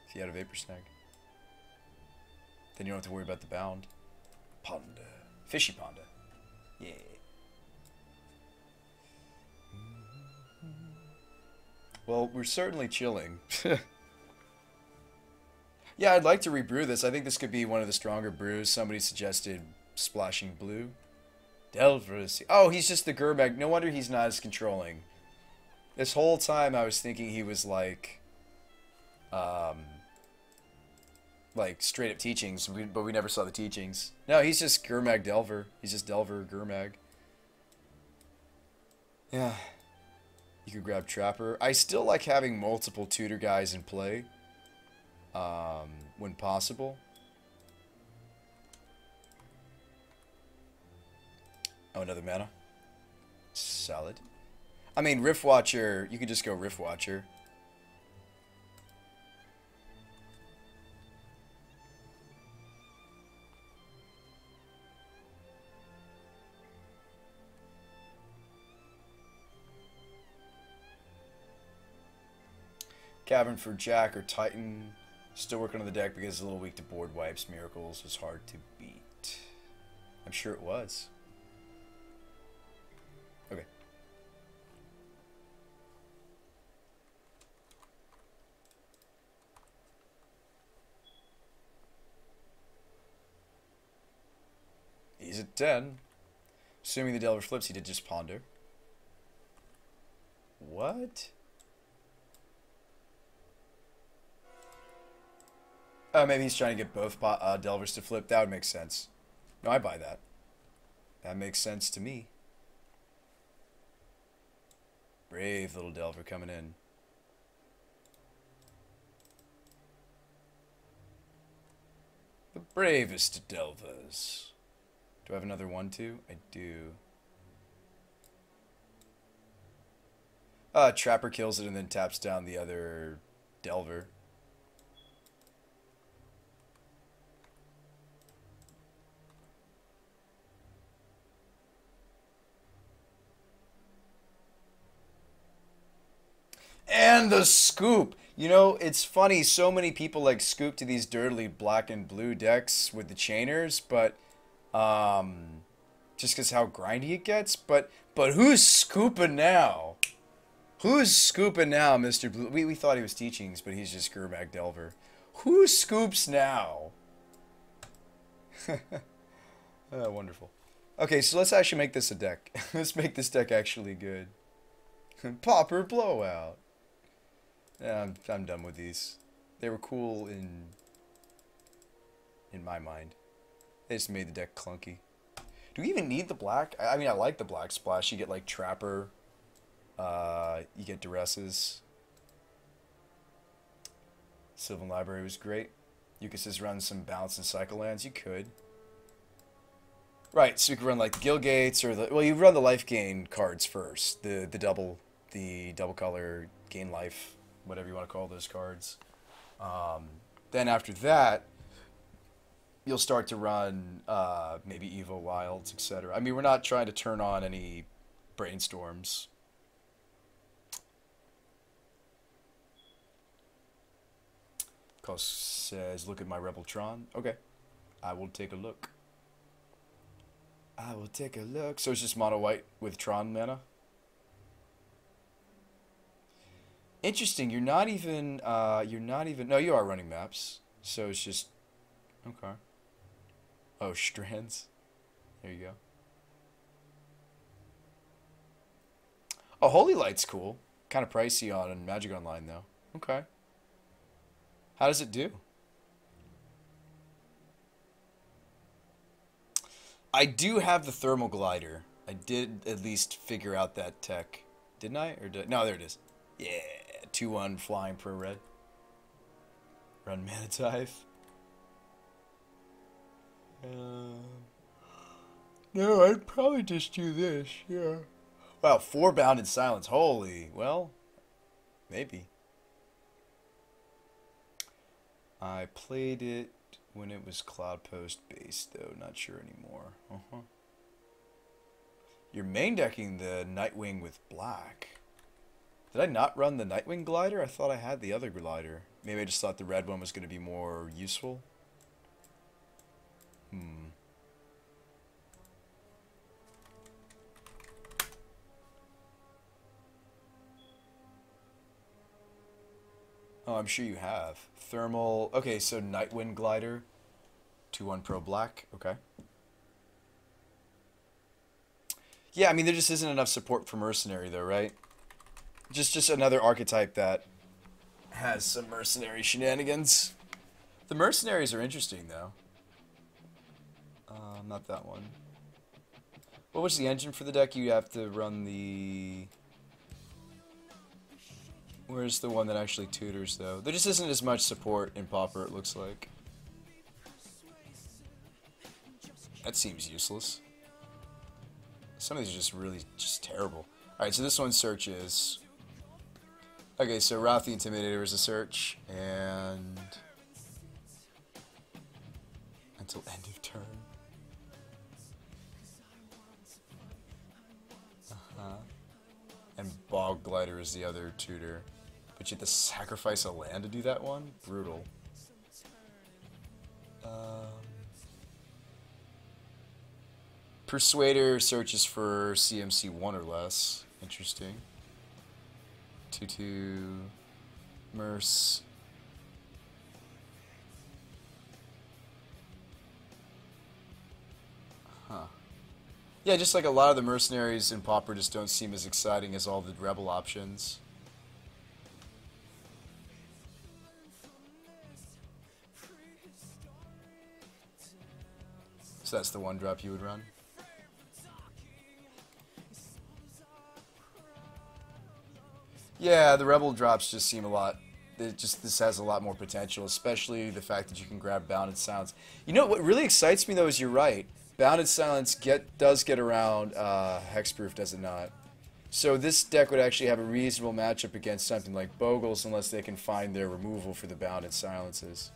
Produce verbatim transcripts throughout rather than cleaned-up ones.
If you had a Vapor Snag. Then you don't have to worry about the bound. Panda. Fishy Panda. Yeah. Well, we're certainly chilling. Yeah, I'd like to rebrew this. I think this could be one of the stronger brews. Somebody suggested Splashing Blue. Delver. Oh, he's just the Gurmag. No wonder he's not as controlling. This whole time I was thinking he was like... Um... Like, straight up teachings, but we never saw the teachings. No, he's just Gurmag Delver. He's just Delver Gurmag. Yeah. You could grab Trapper. I still like having multiple tutor guys in play. Um, when possible. Oh, another mana. Solid. I mean, Rift Watcher, you could just go Rift Watcher. Cavern for Jack or Titan. Still working on the deck because it's a little weak to board wipes. Miracles was hard to beat. I'm sure it was. Okay. He's at ten. Assuming the Delver flips, he did just ponder. What? Oh, maybe he's trying to get both uh, Delvers to flip. That would make sense. No, I buy that. That makes sense to me. Brave little Delver coming in. The bravest of Delvers. Do I have another one, too? I do. Uh, Trapper kills it and then taps down the other Delver. And the scoop. You know, it's funny, so many people like scoop to these dirtily black and blue decks with the chainers, but um just because how grindy it gets, but but who's scooping now? Who's scooping now, Mister Blue? We, we thought he was teachings, but he's just Gurmag Delver. Who scoops now? Oh, wonderful. Okay, so let's actually make this a deck. Let's make this deck actually good. Pauper Blowout. Yeah, I'm, I'm done with these. They were cool in in my mind. They just made the deck clunky. Do we even need the black? I, I mean, I like the black splash. You get like Trapper. Uh, you get Duresses. Sylvan Library was great. You could just run some Bounce and Cycle lands. You could. Right, so you could run like the Gilgates or the... Well, you run the life gain cards first. The, the double... The double color gain life... Whatever you want to call those cards. Um, then after that, you'll start to run uh, maybe Evo Wilds, et cetera. I mean, we're not trying to turn on any brainstorms. Cos says, look at my Rebeltron. Okay, I will take a look. I will take a look. So it's just mono white with Tron mana. Interesting. You're not even. Uh, you're not even. No, you are running maps. So it's just. Okay. Oh, strands. There you go. Oh, Holy Light's cool. Kind of pricey on Magic Online though. Okay. How does it do? I do have the Thermal Glider. I did at least figure out that tech. Didn't I? Or did I? No, there it is. Yeah. two one flying pro red. Run Manatife. Uh, no, I'd probably just do this, yeah. Wow, four bounded silence. Holy, well, maybe. I played it when it was Cloud Post based, though. Not sure anymore. Uh-huh. You're main decking the Nightwing with black. Did I not run the Nightwing glider? I thought I had the other glider. Maybe I just thought the red one was going to be more useful. Hmm. Oh, I'm sure you have. Thermal. Okay, so Nightwind glider. two one Pro Black. Okay. Yeah, I mean, there just isn't enough support for Mercenary, though, right? Just, just another archetype that has some mercenary shenanigans. The mercenaries are interesting, though. Uh, not that one. What was the engine for the deck? You have to run the... Where's the one that actually tutors, though? There just isn't as much support in Pauper, it looks like. That seems useless. Some of these are just really just terrible. Alright, so this one searches. Okay, so Wrath the Intimidator is a search, and... until end of turn. Uh-huh. And Bog Glider is the other tutor. But you have to sacrifice a land to do that one? Brutal. Um, Persuader searches for C M C one or less. Interesting. two two Merce. Huh. Yeah, just like a lot of the mercenaries in Pauper just don't seem as exciting as all the rebel options. So that's the one drop you would run? Yeah, the rebel drops just seem a lot... It just This has a lot more potential, especially the fact that you can grab Bounded Silence. You know, what really excites me, though, is you're right. Bounded Silence get does get around uh, Hexproof, does it not? So this deck would actually have a reasonable matchup against something like Bogles, unless they can find their removal for the Bounded Silences.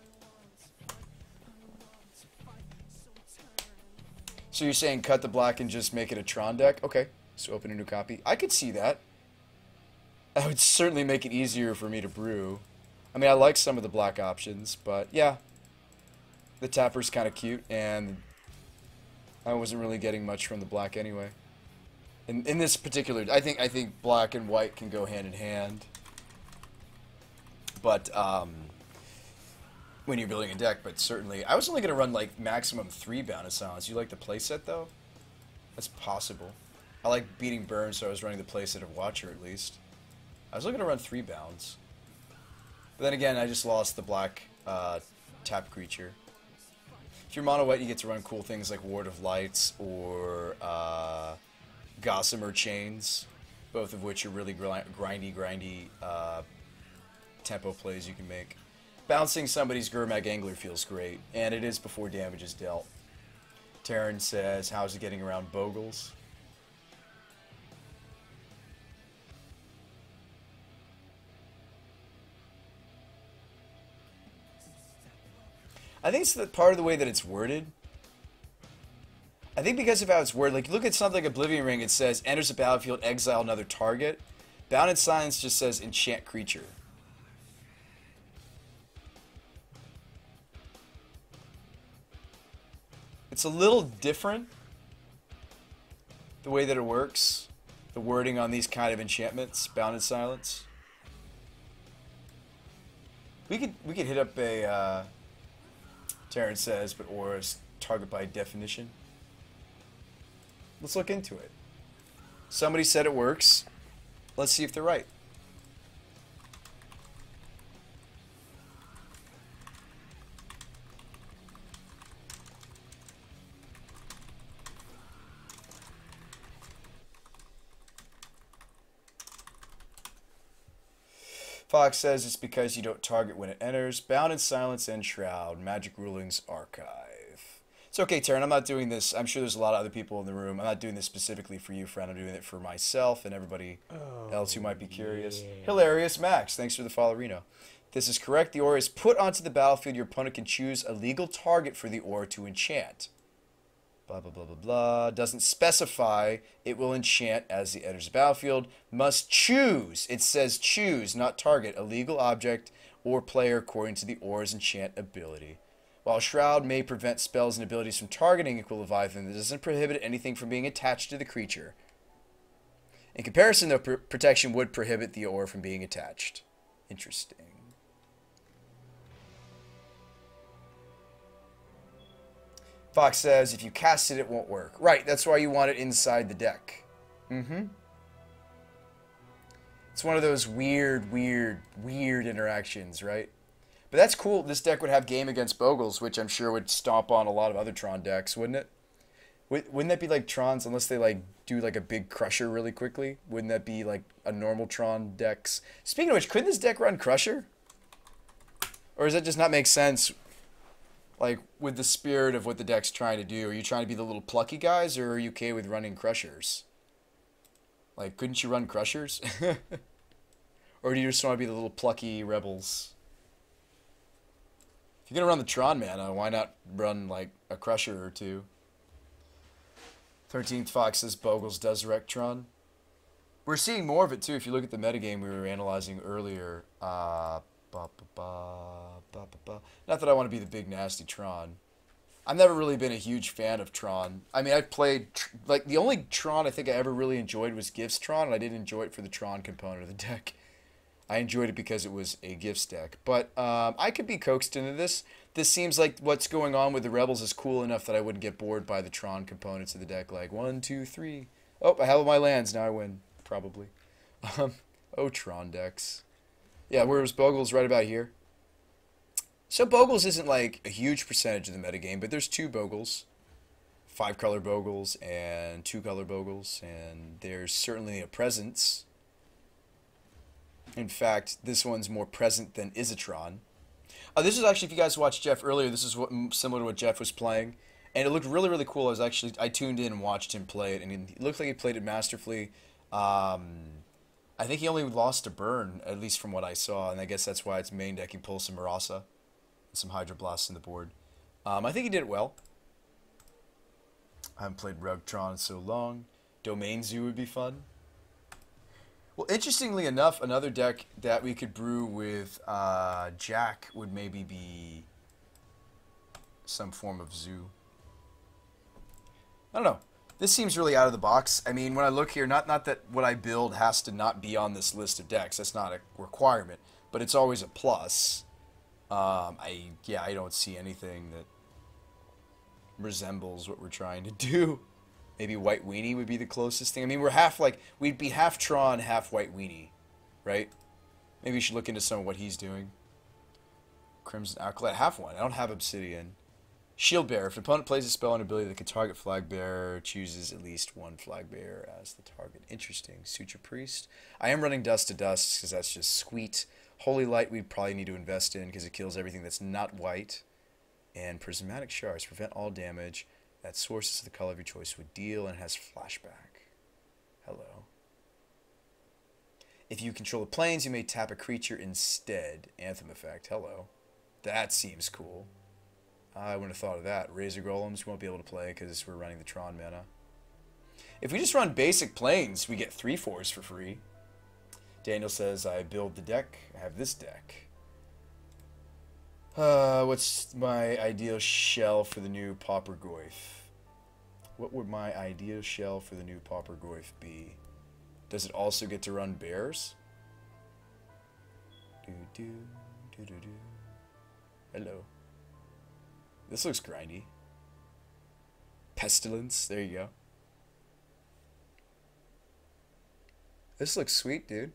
So you're saying cut the black and just make it a Tron deck? Okay, so open a new copy. I could see that. That would certainly make it easier for me to brew. I mean, I like some of the black options, but yeah. The Tapper's kind of cute, and I wasn't really getting much from the black anyway. In in this particular, I think I think black and white can go hand in hand. But um, when you're building a deck, but certainly, I was only gonna run like maximum three Bounded Silence. You like the playset though? That's possible. I like beating burn, so I was running the playset of Watcher at least. I was looking to run three bounds. But then again, I just lost the black uh, tap creature. If you're mono white, you get to run cool things like Ward of Lights or uh, Gossamer Chains, both of which are really grindy, grindy uh, tempo plays you can make. Bouncing somebody's Gurmag Angler feels great, and it is before damage is dealt. Terran says, how's it getting around Bogles? I think it's the part of the way that it's worded. I think because of how it's worded, like look at something like Oblivion Ring, it says enters the battlefield, exile another target. Bounded Silence just says enchant creature. It's a little different, the way that it works, the wording on these kind of enchantments, Bounded Silence. We could we could hit up a uh, Terrence says, but Aura's target by definition. Let's look into it. Somebody said it works. Let's see if they're right. Fox says it's because you don't target when it enters. Bounded Silence and Shroud. Magic Rulings Archive. It's okay, Taryn. I'm not doing this. I'm sure there's a lot of other people in the room. I'm not doing this specifically for you, friend. I'm doing it for myself and everybody oh, else who might be curious. Yeah. Hilarious Max. Thanks for the follow, Reno. This is correct. The aura is put onto the battlefield. Your opponent can choose a legal target for the aura to enchant. Blah, blah, blah, blah, blah. Doesn't specify it will enchant as it enters the battlefield. Must choose. It says choose, not target, a legal object or player according to the aura's enchant ability. While Shroud may prevent spells and abilities from targeting a Leviathan, it doesn't prohibit anything from being attached to the creature. In comparison, though, pr protection would prohibit the aura from being attached. Interesting. Fox says, if you cast it, it won't work. Right, that's why you want it inside the deck. Mm-hmm. It's one of those weird, weird, weird interactions, right? But that's cool. This deck would have Game Against Bogles, which I'm sure would stomp on a lot of other Tron decks, wouldn't it? Wouldn't that be like Trons, unless they like do like a big Crusher really quickly? Wouldn't that be like a normal Tron decks? Speaking of which, couldn't this deck run Crusher? Or does that just not make sense? Like, with the spirit of what the deck's trying to do, are you trying to be the little plucky guys, or are you okay with running Crushers? Like, couldn't you run Crushers? Or do you just want to be the little plucky rebels? If you're going to run the Tron mana, why not run, like, a Crusher or two? thirteenth Fox says Bogles does wreck Tron. We're seeing more of it, too, if you look at the metagame we were analyzing earlier. Uh... Ba, ba, ba, ba, ba, ba. Not that I want to be the big nasty Tron. I've never really been a huge fan of Tron. I mean, I've played, like, the only Tron I think I ever really enjoyed was Gifts Tron, and I didn't enjoy it for the Tron component of the deck. I enjoyed it because it was a Gifts deck. But um, I could be coaxed into this. This seems like what's going on with the Rebels is cool enough that I wouldn't get bored by the Tron components of the deck. Like, one, two, three. Oh, I have my lands. Now I win. Probably. Um, oh, Tron decks. Yeah, whereas Bogles right about here. So Bogles isn't like a huge percentage of the metagame, but there's two Bogles. Five color Bogles and two color Bogles, and there's certainly a presence. In fact, this one's more present than Isotron. Uh, this is actually, if you guys watched Jeff earlier, this is what similar to what Jeff was playing. And it looked really, really cool. I was actually, I tuned in and watched him play it, and it looked like he played it masterfully. Um... I think he only lost to Burn, at least from what I saw, and I guess that's why it's main deck. He pulls some Marasa and some Hydroblasts in the board. Um, I think he did it well. I haven't played Rugtron in so long. Domain Zoo would be fun. Well, interestingly enough, another deck that we could brew with uh, Jack would maybe be some form of Zoo. I don't know. This seems really out of the box. I mean, when I look here, not not that what I build has to not be on this list of decks. That's not a requirement, but it's always a plus. Um, I yeah, I don't see anything that resembles what we're trying to do. Maybe White Weenie would be the closest thing. I mean, we're half like we'd be half Tron, half White Weenie, right? Maybe you should look into some of what he's doing. Crimson Acolyte, half one. I don't have Obsidian. Shield Bearer. If an opponent plays a spell and ability that can target Flag Bearer, chooses at least one Flag Bearer as the target. Interesting. Suture Priest. I am running Dust to Dust because that's just sweet. Holy Light we'd probably need to invest in because it kills everything that's not white. And Prismatic Shards. Prevent all damage that sources of the color of your choice would deal and has flashback. Hello. If you control the planes, you may tap a creature instead. Anthem effect. Hello. That seems cool. I wouldn't have thought of that. Razor Golems we won't be able to play because we're running the Tron mana. If we just run basic planes, we get three fours for free. Daniel says, I build the deck. I have this deck. Uh, what's my ideal shell for the new Pauper Goyf? What would my ideal shell for the new Pauper Goyf be? Does it also get to run bears? Do, do, do, do, do. Hello. This looks grindy. Pestilence. There you go. This looks sweet, dude.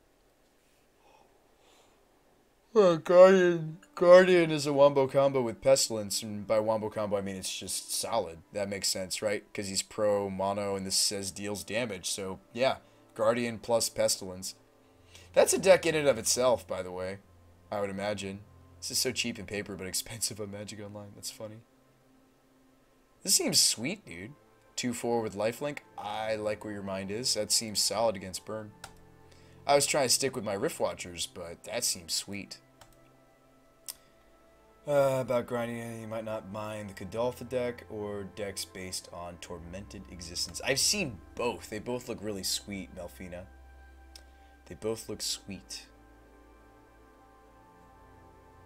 Well, Guardian, Guardian is a wombo combo with Pestilence, and by wombo combo I mean it's just solid. That makes sense, right? Because he's pro mono, and this says deals damage. So yeah, Guardian plus Pestilence. That's a deck in and of itself, by the way. I would imagine. This is so cheap in paper, but expensive on Magic Online. That's funny. This seems sweet, dude. two four with lifelink. I like where your mind is. That seems solid against Burn. I was trying to stick with my Rift Watchers, but that seems sweet. Uh, about grinding, you might not mind the Kadoltha deck or decks based on Tormented Existence. I've seen both. They both look really sweet, Melfina. They both look sweet.